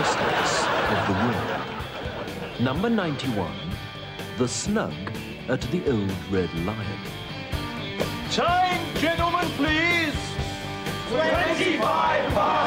chestnuts of the world. Number 91, the Snug at the Old Red Lion. Time, gentlemen, please! 25 pounds!